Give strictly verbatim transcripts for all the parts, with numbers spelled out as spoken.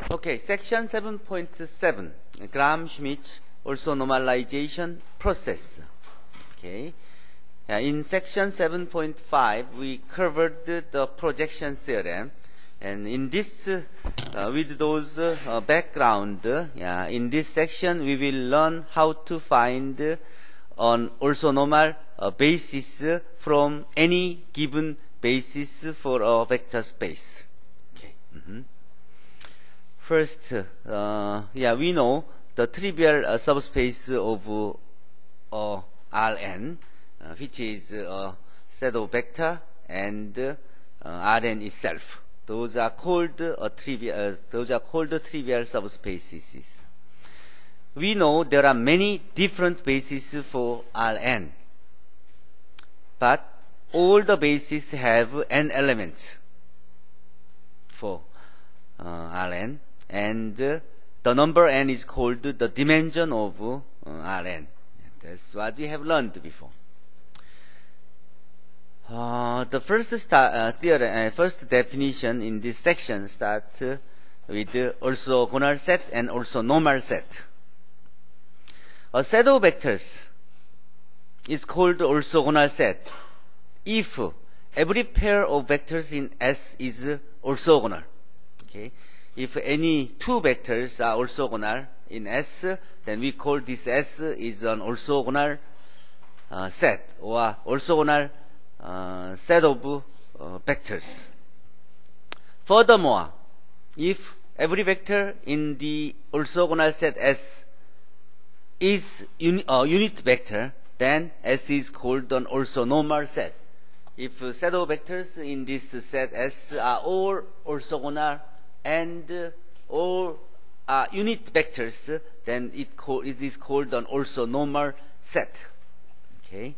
Okay, section seven point seven, Gram-Schmidt orthonormalization process. Okay, uh, in section seven point five, we covered the projection theorem, and in this, uh, uh, with those uh, background, uh, yeah, in this section, we will learn how to find uh, an orthonormal uh, basis uh, from any given basis for a vector space. Okay. Mm-hmm. First, uh, yeah, we know the trivial uh, subspace of uh, Rn, uh, which is a uh, set of vector and uh, Rn itself. Those are called uh, trivial. Uh, those are called trivial subspaces. We know there are many different bases for Rn, but all the bases have n elements for uh, Rn. And uh, the number n is called the dimension of uh, Rn. That's what we have learned before. Uh, the first start, uh, theorem, uh, first definition in this section starts uh, with uh, orthogonal set and orthonormal set. A set of vectors is called orthogonal set if every pair of vectors in S is uh, orthogonal. Okay. If any two vectors are orthogonal in S, then we call this S is an orthogonal uh, set or orthogonal uh, set of uh, vectors. Furthermore, if every vector in the orthogonal set S is a uh, unit vector, then S is called an orthonormal set. If a set of vectors in this set S are all orthogonal and uh, all uh, unit vectors, uh, then it, call, it is called an orthonormal set. Okay,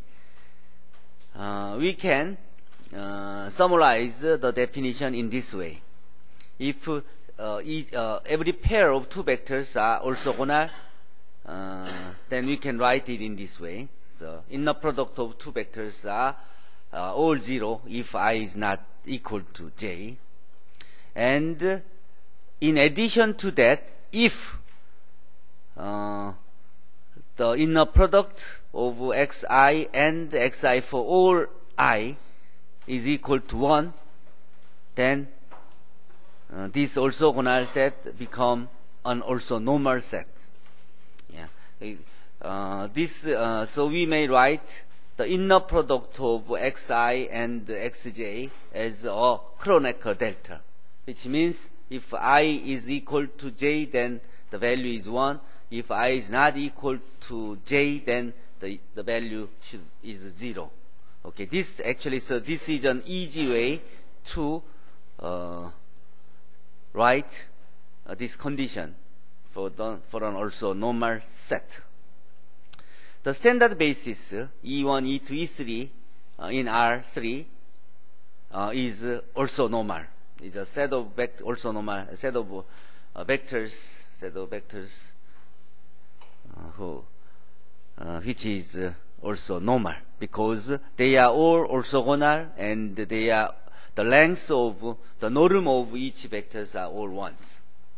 uh, we can uh, summarize uh, the definition in this way. If uh, each, uh, every pair of two vectors are orthogonal, uh, then we can write it in this way. So, inner product of two vectors are uh, all zero if I is not equal to j. And uh, in addition to that, if uh, the inner product of xi and xi for all I is equal to one, then uh, this orthogonal set become an orthonormal set. Yeah. Uh, this uh, so we may write the inner product of xi and xj as a Kronecker delta, which means if I is equal to j, then the value is one. If I is not equal to j, then the, the value should, is zero. Okay, this actually, so this is an easy way to uh, write uh, this condition for, the, for an orthonormal set. The standard basis uh, E one, E two, E three uh, in R three uh, is uh, orthonormal. It's a set of vect also normal a set of uh, vectors, set of vectors uh, who, uh, which is uh, also normal because they are all orthogonal and they are the length of the norm of each vectors are all ones.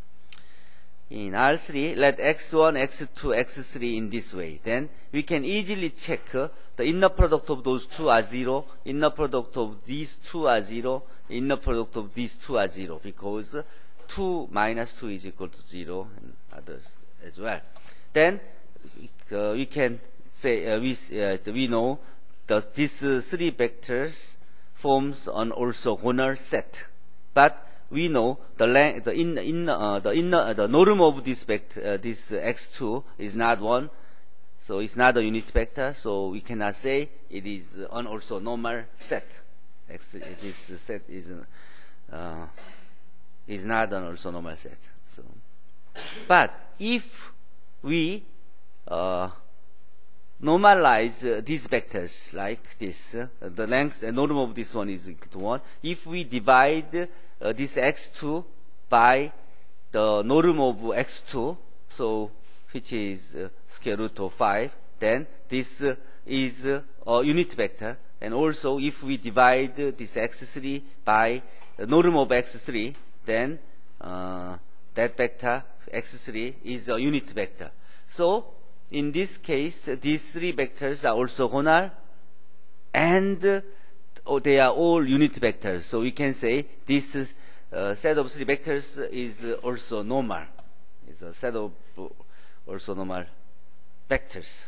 In R three, let x one, x two, x three in this way. Then we can easily check uh, the inner product of those two are zero, inner product of these two are zero, inner product of these two are zero because uh, two minus two is equal to zero and others as well. Then uh, we can say uh, we uh, we know that these uh, three vectors forms an orthogonal set, but we know the length, the in, in uh, the inner, uh, the norm of this vector, uh, this uh, x two is not one, so it's not a unit vector. So we cannot say it is an orthonormal set. X, this set is uh, is not an orthonormal set. So, but if we uh, normalize uh, these vectors like this, uh, the length, the norm of this one is equal to one. If we divide uh, this x two by the norm of x two, so which is uh, square root of five, then this uh, is uh, a unit vector. And also, if we divide uh, this x three by the norm of x three, then uh, that vector x three is a unit vector. So in this case, these three vectors are orthogonal, and uh, they are all unit vectors. So we can say this is, uh, set of three vectors is also normal. It's a set of orthonormal vectors.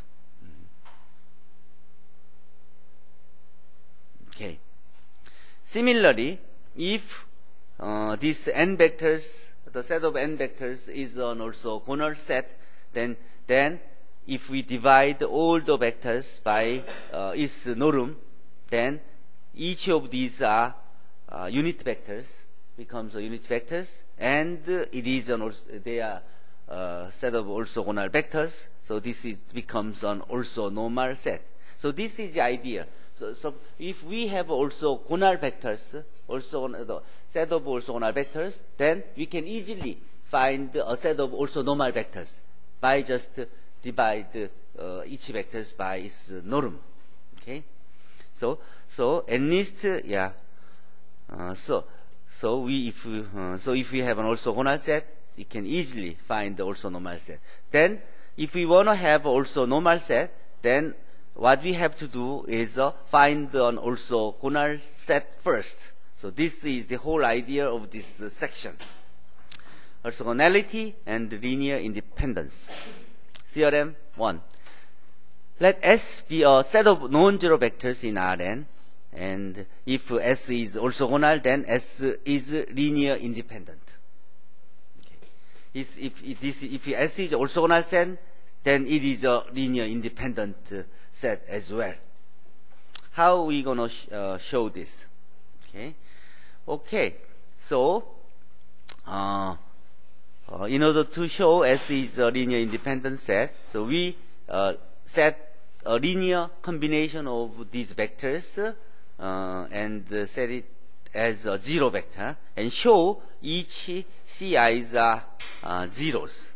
Okay. Similarly, if uh, this n vectors, the set of n vectors is an orthogonal set, then then if we divide all the vectors by uh, its norm, then each of these are uh, unit vectors, becomes a unit vectors, and uh, it is an they are uh, set of orthogonal vectors. So this is becomes an orthonormal set. So this is the idea. So, so if we have orthogonal vectors, also the set of orthogonal vectors, then we can easily find a set of orthonormal vectors by just divide uh, each vectors by its norm. Okay, so so at least uh, yeah. Uh, so so we if we, uh, so if we have an orthogonal set, we can easily find the orthonormal set. Then if we want to have orthonormal set, then what we have to do is uh, find an orthogonal set first. So this is the whole idea of this uh, section. Orthogonality and linear independence. Theorem one. Let S be a set of non-zero vectors in R n, and if S is orthogonal, then S is linear independent. Okay. If, if, this, if S is orthogonal set, then it is a linear independent uh, set as well. How are we going to sh uh, show this? Okay. Okay. So, uh, uh, in order to show S is a linear independent set, so we uh, set a linear combination of these vectors uh, and uh, set it as a zero vector and show each C I's are uh, zeros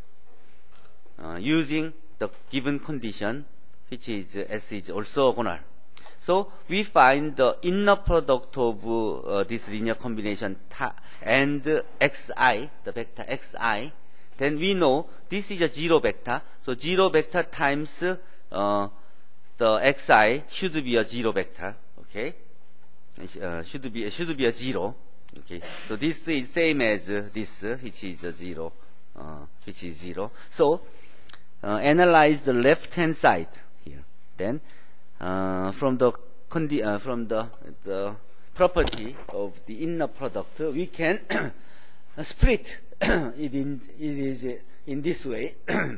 uh, using the given condition, which is uh, S is orthogonal. So we find the inner product of uh, this linear combination and uh, xi, the vector xi. Then we know this is a zero vector. So zero vector times uh, the xi should be a zero vector. Okay, uh, should be should be a zero. Okay, so this is same as uh, this, uh, which is a zero, uh, which is zero. So uh, analyze the left hand side here. Then uh, from the condi uh, from the the property of the inner product, we can split it in it is in this way.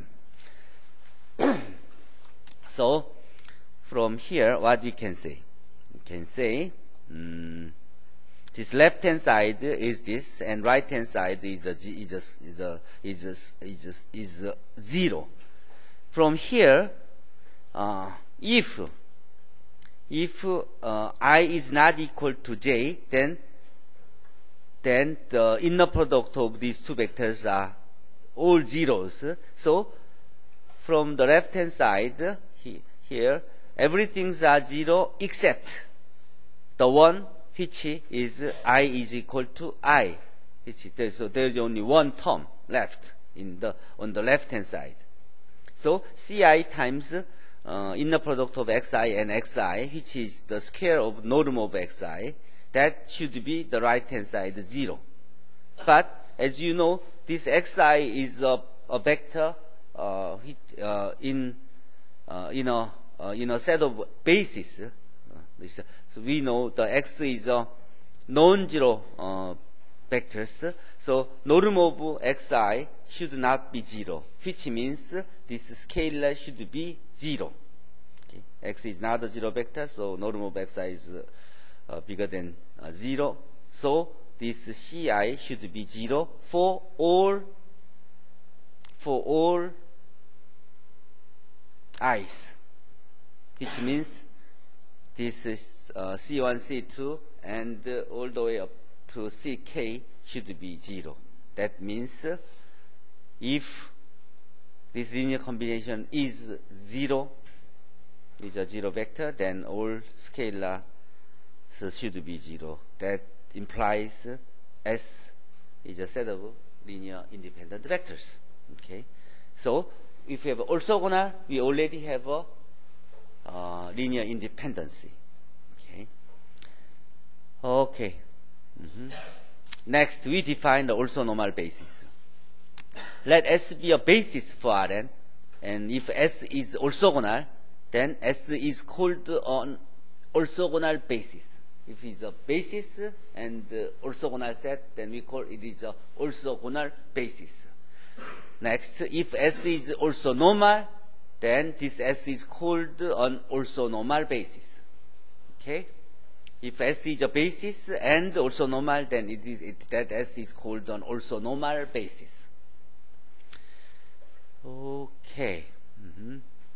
So from here, what we can say? We can say um, this left hand side is this, and right hand side is a is a is a is a, is a, is a zero. From here, uh, if if uh, I is not equal to j, then then the inner product of these two vectors are all zeros. So from the left hand side he, here, everything's are zero except the one which is I is equal to I. Which is, so there's only one term left in the on the left hand side. So Ci times uh, inner product of xi and xi, which is the square of norm of xi, that should be the right hand side zero. But as you know, this xi is a, a vector uh, uh, in uh, in a uh, in a set of bases. Uh, so we know the x is a non-zero uh, vectors. So norm of xi should not be zero, which means this scalar should be zero. Okay. X is not a zero vector, so norm of xi is uh, uh, bigger than uh, zero. So this Ci should be zero for all for all i's, which means this is uh, C one, C two, and uh, all the way up to C K should be zero. That means uh, if this linear combination is zero, is a zero vector, then all scalars should be zero. That implies uh, S is a set of linear independent vectors. Okay, so if we have orthogonal, we already have a uh, linear independency. Okay. Okay. Mm-hmm. Next, we define the orthonormal basis. Let S be a basis for Rn, and if S is orthogonal, then S is called an orthogonal basis. If it's a basis and uh, orthogonal set, then we call it is a orthogonal basis. Next, if S is orthonormal, then this S is called an orthonormal basis. Okay? If S is a basis and orthonormal, then it is, it, that S is called an orthonormal basis. Okay. Mm-hmm.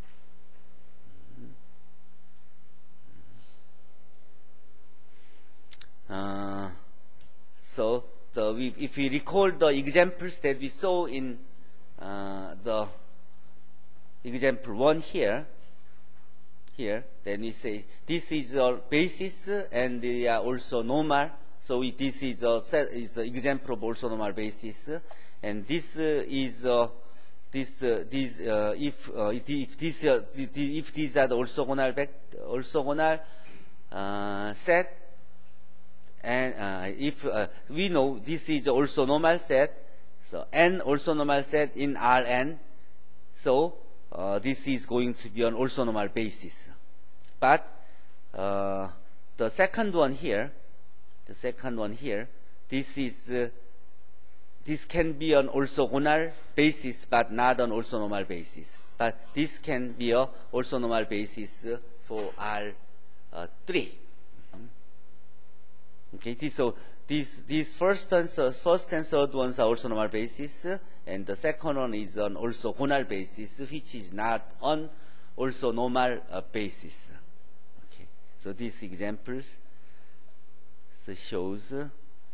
Uh, so, the, we, if we recall the examples that we saw in uh, the example one here, here, then we say this is a basis and they are also normal. So we, this is a set, is an example of orthonormal basis, and this uh, is uh, this uh, this uh, if uh, if this uh, if these are the orthogonal vector, orthogonal uh, set. And uh, if uh, we know this is also normal set, so n also normal set in Rn, so uh, this is going to be an also normal basis. But uh, the second one here, the second one here, this is uh, this can be an orthogonal basis, but not an also normal basis. But this can be a also normal basis for R three. Okay, this, so these these first and first and third ones are also normal basis, and the second one is an orthogonal basis, which is not an also normal uh, basis. Okay, so these examples so shows uh,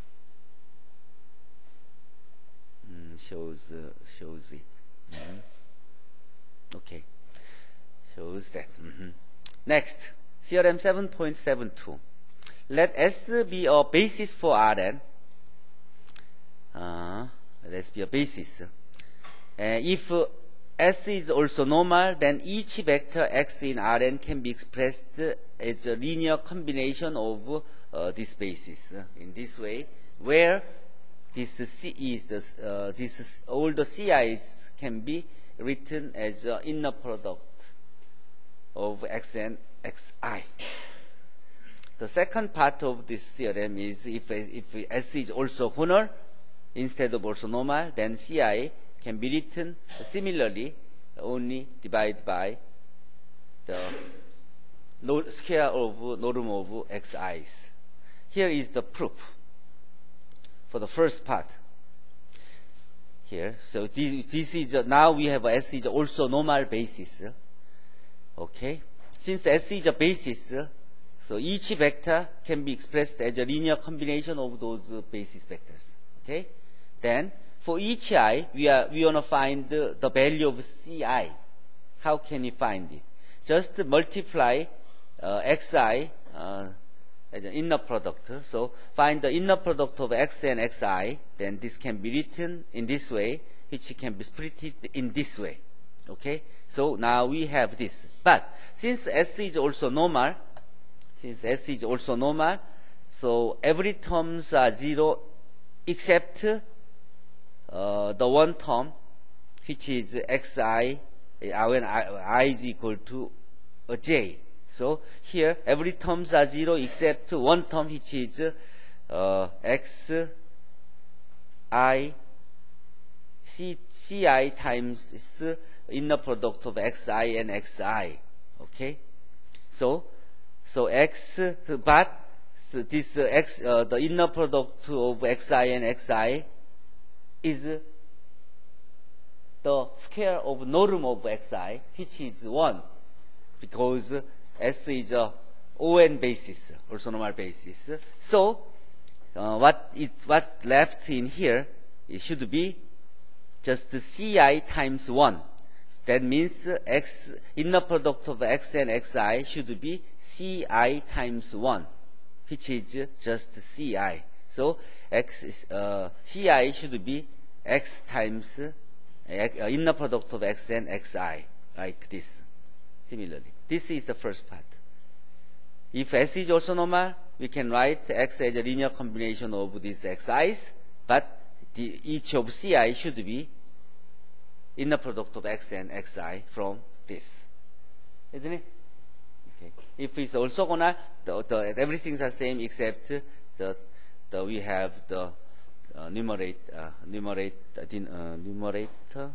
mm, shows uh, shows it. Mm-hmm. Okay, shows that. Mm-hmm. Next, theorem seven point seven two. Let S be a basis for Rn. Uh, let S be a basis. Uh, if uh, S is also normal, then each vector x in Rn can be expressed as a linear combination of uh, this basis. Uh, in this way, where this C is the, uh, this all the C Is can be written as an inner product of x and xi. The second part of this theorem is if, if S is also orthogonal instead of orthonormal, then C I can be written similarly, only divided by the square of norm of xi's. Here is the proof for the first part. Here, so this, this is a, now we have S is also normal basis. Okay, since S is a basis, so each vector can be expressed as a linear combination of those uh, basis vectors. Okay. Then for each I, we are we want to find the, the value of Ci. How can we find it? Just multiply uh, Xi uh, as an inner product. So find the inner product of X and Xi. Then this can be written in this way, which can be split in this way. Okay. So now we have this. But since S is also normal. Since S is also normal, so every terms are zero except uh, the one term, which is xi, uh, when I, I is equal to uh, j. So here every terms are zero except one term, which is uh, x I c ci times inner product of xi and xi. Okay, so. So x, but so this uh, x, uh, the inner product of xi and xi is the square of norm of xi, which is one, because S is a O N basis, orthonormal basis. So uh, what it what's left in here, it should be just Ci times one. That means x inner product of x and xi should be Ci times one, which is just Ci. So x is, uh, Ci should be x times uh, inner product of x and xi, like this. Similarly, this is the first part. If S is also normal, we can write X as a linear combination of these xi's, but the, each of ci should be inner product of x and xi from this. Isn't it? Okay. If it's orthogonal, the, the, everything's the same except the, the we have the uh, numerator, uh, numerator, uh, numerator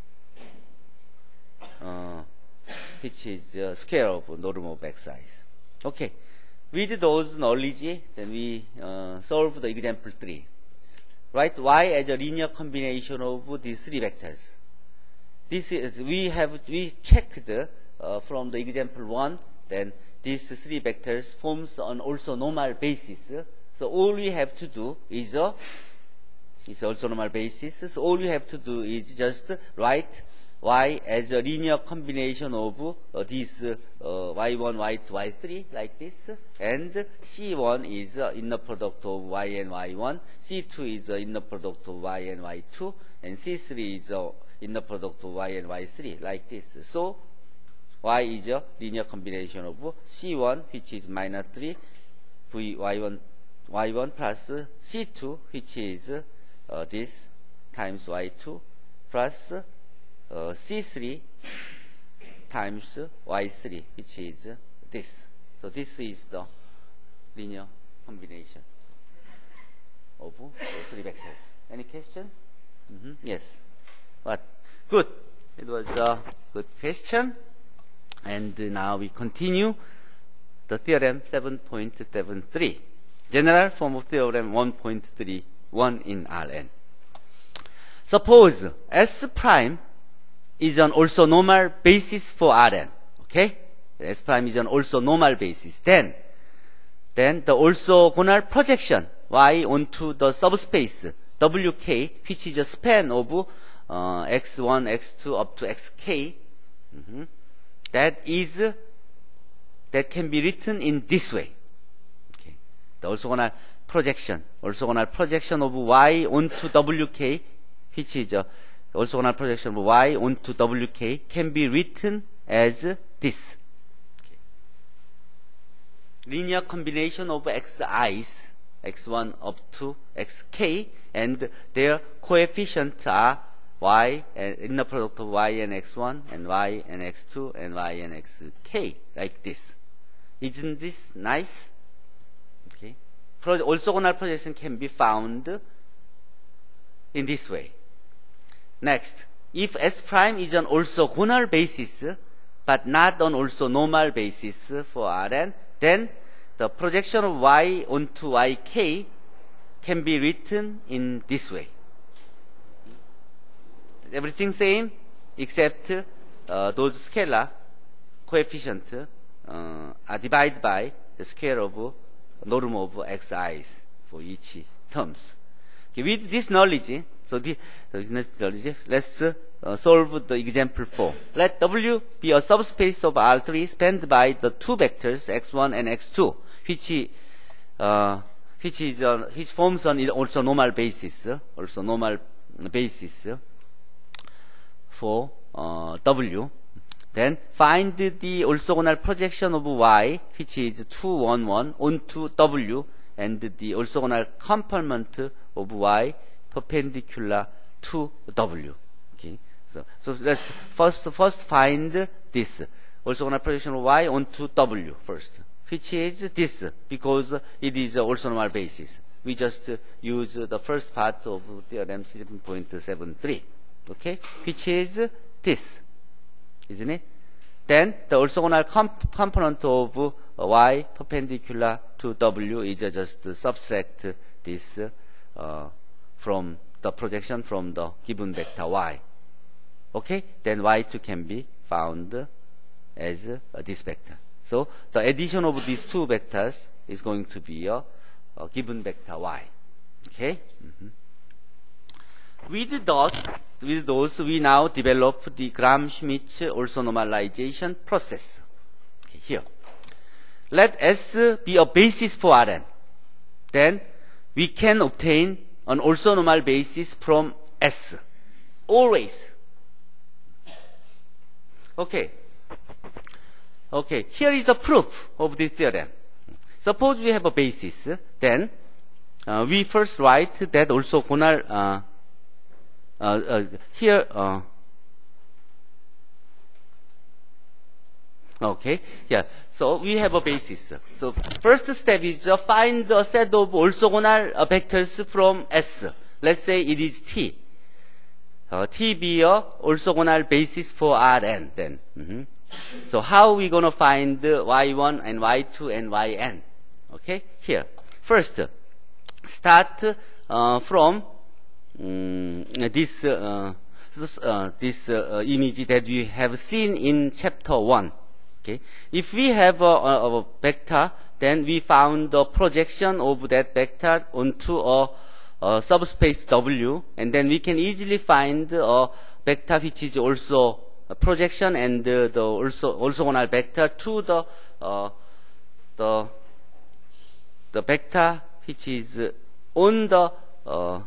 uh, which is the square of norm of xi's. Okay. With those knowledge, then we uh, solve the example three. Write y as a linear combination of these three vectors. This is we have we checked uh, from the example one. Then these three vectors forms an also normal basis. So all we have to do is a is also normal basis. So all we have to do is just write y as a linear combination of uh, these uh, y one, y two, y three like this, and C one is uh, inner product of y and y one, C two is uh, inner product of y and y two, and C three is uh, inner product of y and y three like this. So y is a linear combination of C one, which is minus three, v y one, y one plus C two, which is uh, this times y two plus Uh, C three times y three, which is uh, this. So this is the linear combination of the three vectors. Any questions? Mm-hmm. Yes. But good. It was a good question. And uh, now we continue the theorem seven point seven three. General form of theorem one point three one in R N. Suppose S prime is an also normal basis for R N. Okay? S prime is an also normal basis. Then, then the orthogonal projection Y onto the subspace W K, which is a span of uh, X one, X two up to X K, mm-hmm, that is that can be written in this way. Okay? The orthogonal projection, orthogonal projection of Y onto W K, which is a orthogonal projection of y onto W K can be written as this. Okay. Linear combination of xi's, x one up to xk, and their coefficients are y, and inner product of y and x one, and y and x two, and y and xk, like this. Isn't this nice? Okay. Pro orthogonal projection can be found in this way. Next, if S prime is an orthogonal basis, but not an orthonormal basis for R N, then the projection of y onto yk can be written in this way. Everything same except uh, those scalar coefficients uh, are divided by the square of norm of xi's for each terms. Okay, with this knowledge, so the, this knowledge, let's uh, solve the example four. Let W be a subspace of R three spanned by the two vectors x one and x two, which uh, which is uh, which forms an also normal basis, uh, also normal basis uh, for uh, W. Then find the orthogonal projection of Y, which is two, one, one, onto W, and the orthogonal complement of Y perpendicular to W. Okay. So, so let's first first find this orthogonal projection of Y onto W first, which is this, because it is also normal basis. We just use the first part of theorem seven point seven three. Okay, which is this, isn't it? Then the orthogonal comp component of Y perpendicular to W is just subtract this uh, from the projection from the given vector Y. Okay, then Y two can be found as uh, this vector. So the addition of these two vectors is going to be a, a given vector Y. Okay. Mm-hmm. With those, with those, we now develop the Gram-Schmidt orthonormalization process. Okay, here, let S be a basis for R N. Then we can obtain an orthonormal basis from S. Always. Okay. Okay, here is the proof of this theorem. Suppose we have a basis, then uh, we first write that orthogonal, uh, uh, uh, here, uh, okay, yeah, so we have a basis. So first step is uh, find a set of orthogonal uh, vectors from S. Let's say it is T. Uh, T be a orthogonal basis for Rn then. Mm-hmm. So how we gonna find uh, y one and y two and yn? Okay, here. First, uh, start uh, from um, this uh, this, uh, this uh, image that we have seen in chapter one. Okay, if we have a, a, a vector, then we found the projection of that vector onto a, a subspace W, and then we can easily find a vector which is also a projection and uh, the also orthogonal vector to the uh, the the vector which is uh, on the uh,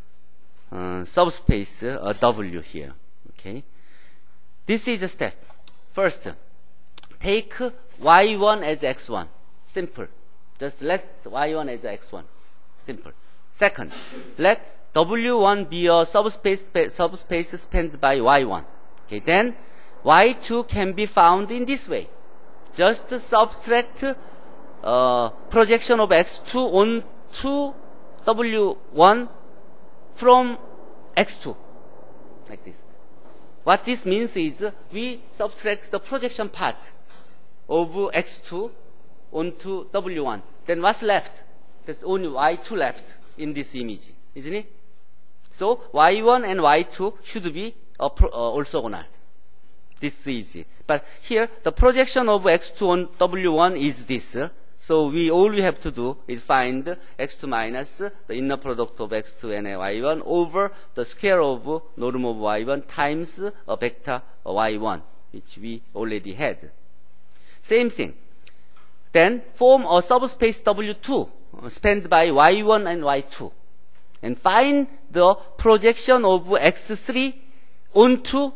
uh, subspace uh, W here. Okay, this is a step. First, take y one as x one. Simple. Just let y one as x one. Simple. Second, let W one be a subspace subspace spanned by y one. Okay, then y two can be found in this way. Just subtract uh, projection of x two onto W one from x two, like this. What this means is we subtract the projection part of x two onto W one. Then what's left? There's only y two left in this image, isn't it? So y one and y two should be uh, pro, uh, orthogonal. This is easy. But here, the projection of x two on W one is this. So we all we have to do is find x two minus the inner product of x two and y one over the square of norm of y one times a vector y one, which we already had. Same thing. Then form a subspace W two spanned by y one and y two. And find the projection of x three onto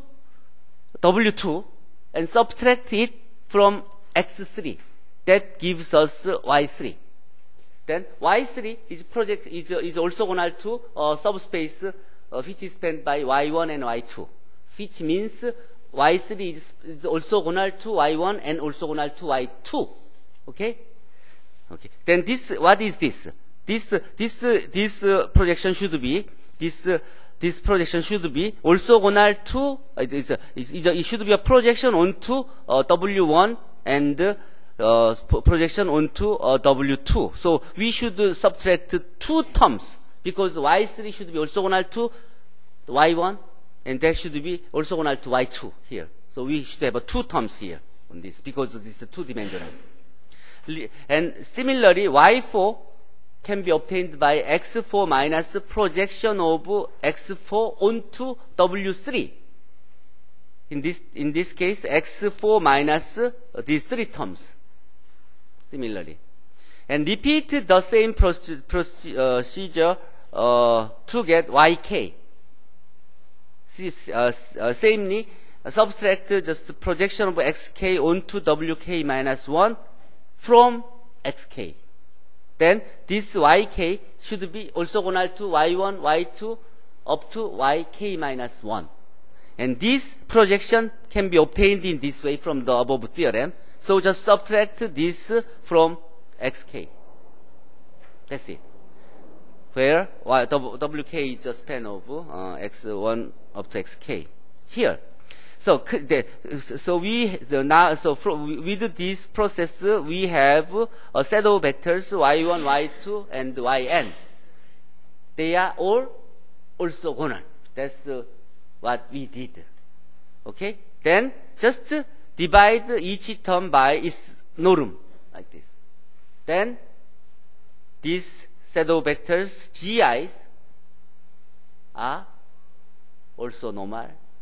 W two and subtract it from x three. That gives us y three. Then y three is project is is orthogonal to a subspace uh, which is spanned by y one and y two, which means y three is, is orthogonal to y one and orthogonal to y two. Okay. Okay. Then this what is this? This this this uh, projection should be this. Uh, This projection should be orthogonal to, it, is a, it's a, it should be a projection onto uh, W one and uh, projection onto uh, W two. So we should uh, subtract two terms because y three should be orthogonal to y one and that should be orthogonal to y two here. So we should have uh, two terms here on this because this is two-dimensional. And similarly, y four can be obtained by x four minus projection of x four onto W three. In this, in this case, x four minus uh, these three terms. Similarly. And repeat the same procedure uh, to get yk. Uh, uh, samely, uh, subtract just projection of xk onto wk minus one from xk. Then this yk should be orthogonal to y one, y two, up to yk minus one. And this projection can be obtained in this way from the above theorem. So just subtract this from xk. That's it. Where y, wk is a span of uh, x one up to xk. Here. So, so we the, now so from, with this process we have a set of vectors y one, y two, and yn. They are all orthogonal. That's uh, what we did. Okay. Then just divide each term by its norm like this. Then these set of vectors gi's are also normal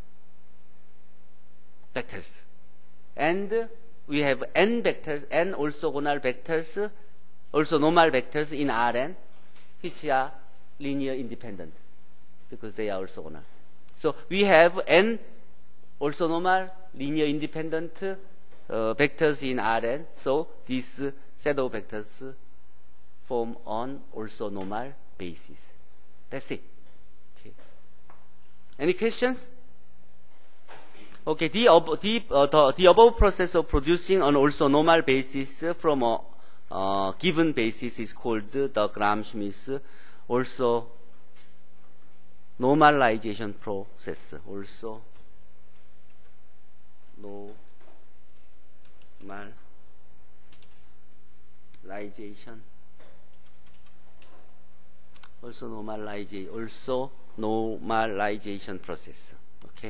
vectors. And we have n vectors, n orthogonal vectors, also normal vectors in Rn, which are linear independent. because they are orthogonal. So we have n orthonormal linear independent uh, vectors in Rn. So these uh, set of vectors form on orthonormal basis. That's it. Okay. Any questions? Okay, the, ab the, uh, the, the above process of producing an orthonormal basis from a uh, given basis is called the Gram-Schmidt also normalization process. Also normalization. Also normalization. Also normalization process. Okay.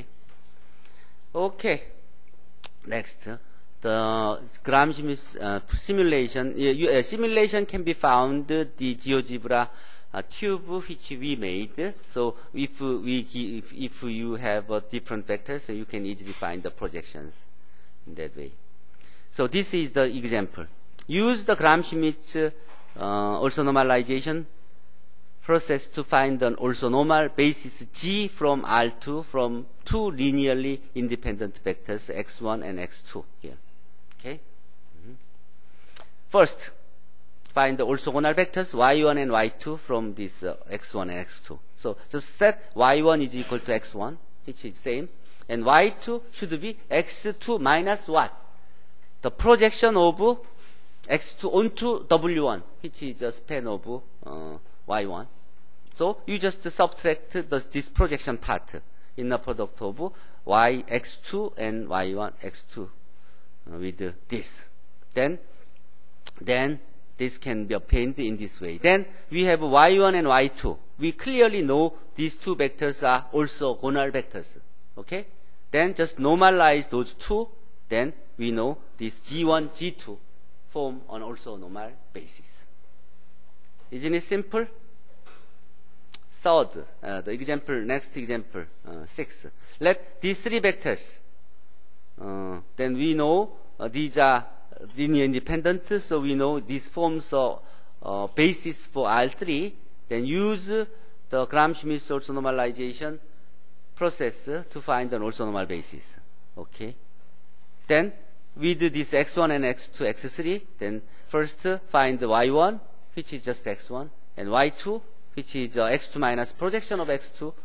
Okay. Next, the Gram-Schmidt uh, simulation. Uh, you, uh, simulation can be found uh, the GeoGebra uh, tube which we made. So if uh, we if, if you have uh, different vectors, so you can easily find the projections in that way. So this is the example. Use the Gram-Schmidt uh, uh, orthonormalization process to find an orthonormal basis G from R two from two linearly independent vectors x one and x two here. Okay. Mm-hmm. First, find the orthogonal vectors y one and y two from this uh, x one and x two. So just set y one is equal to x one, which is same, and y two should be x two minus what? The projection of x two onto w one, which is the span of uh, y one. So you just subtract the, this projection part in the product of y x two and y one x two uh, with uh, this. Then, then this can be obtained in this way. Then we have y one and y two. We clearly know these two vectors are also orthogonal vectors. Okay? Then just normalize those two. Then we know this G one, G two form an orthonormal basis. Isn't it simple? Third, uh, the example, next example, uh, six. Let these three vectors, uh, then we know uh, these are linear independent, so we know this forms a uh, basis for R three. Then use the Gram-Schmidt orthonormalization process to find an orthonormal basis. Okay. Then with this x one and x two, x three, then first find the y one, which is just x one, and y two, which is uh, x two minus projection of x two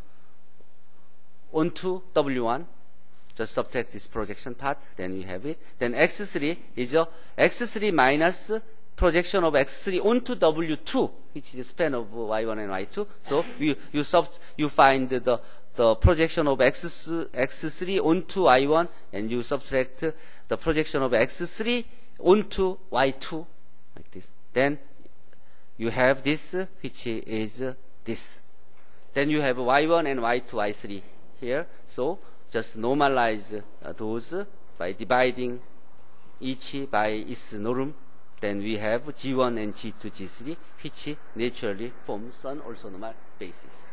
onto w one. Just subtract this projection part, then we have it. Then x three is uh, x three minus projection of x three onto w two, which is the span of y one and y two. So you you sub you find the the projection of x x three onto y one, and you subtract the projection of x three onto y two, like this. Then you have this, which is this. Then you have y one and y two, y three here. So just normalize uh, those by dividing each by its norm. Then we have G one and G two, G three, which naturally forms an orthonormal basis.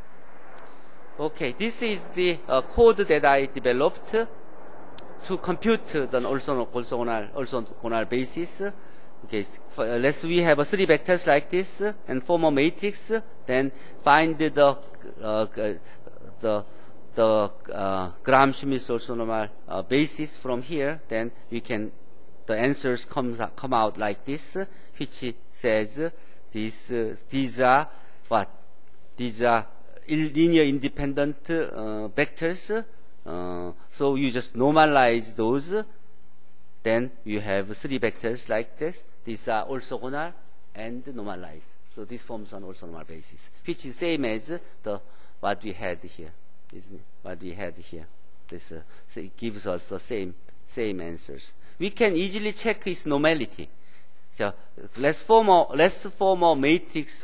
Okay, this is the uh, code that I developed to compute the orthogonal, orthogonal basis. Okay, for, uh, let's we have uh, three vectors like this uh, and form a matrix. Uh, then find the uh, the the uh, Gram-Schmidt orthonormal uh, basis from here. Then we can the answers comes out, come out like this, uh, which says uh, these uh, these are what? These are linear independent uh, vectors. Uh, so you just normalize those. Then you have three vectors like this. These are orthogonal and normalized. So this forms an orthonormal basis, which is same as the what we had here, isn't it? What we had here. This uh, so it gives us the same same answers. We can easily check its normality. So let's form a let's form a matrix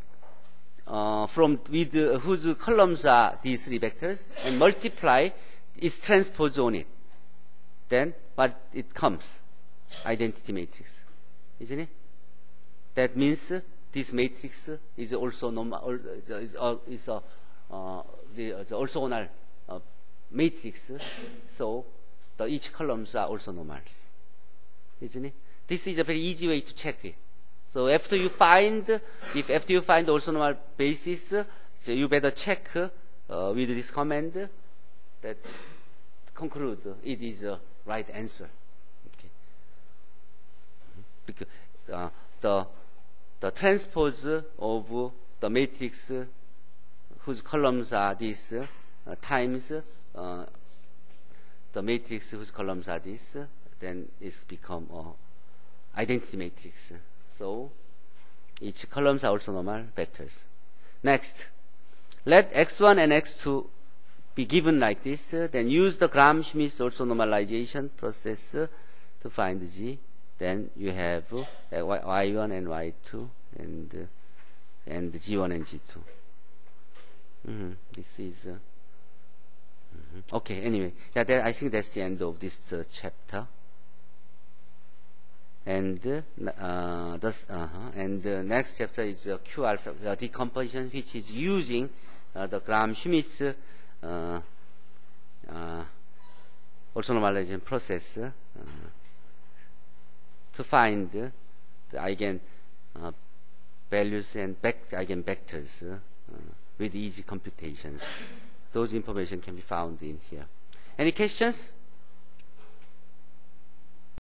uh, from with uh, whose columns are these three vectors and multiply its transpose on it. Then what it comes? Identity matrix, isn't it? That means uh, this matrix uh, is also normal, uh, is, uh, is uh, uh, the, uh, the orthogonal uh, matrix. Uh, so the each columns are also normals, isn't it? This is a very easy way to check it. So after you find, if after you find the orthonormal basis, uh, so you better check uh, with this command that conclude it is a right answer. Okay. Because uh, the the transpose of the matrix whose columns are this uh, times uh, the matrix whose columns are this, uh, then it's become a identity matrix. So each columns are also normal vectors. Next, let x one and x two be given like this, uh, then use the Gram-Schmidt also normalization process uh, to find G. Then you have uh, y one and y two and uh, and G one and G two. Mm-hmm. This is uh, mm-hmm. Okay. Anyway, yeah, that, I think that's the end of this uh, chapter. And uh, uh, this, uh-huh. and the next chapter is uh, Q alpha uh, decomposition, which is using uh, the Gram-Schmidt uh, uh, also normalization process uh, to find uh, the eigen uh, values and back eigen vectors uh, uh, with easy computations. Those information can be found in here. Any questions?